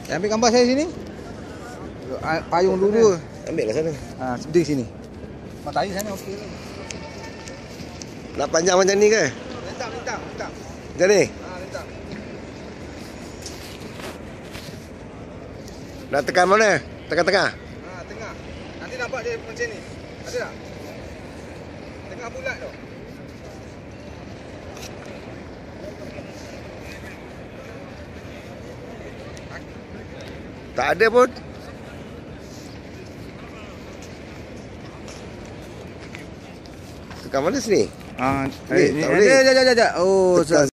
Ambil gambar saya sini. Payung dulu. Ambil lah sana. Di sini. Matahari sana okey lah. Nak panjang macam ni ke? Lentang. Macam ni? Lentang. Nak tekan mana? Tengah-tengah? Tengah. Nanti nampak dia macam ni. Ada tak? Tengah bulat tu. Tak ada pun. Tekan mana sini? Ni. Tak boleh. Ada. Oh, Tekan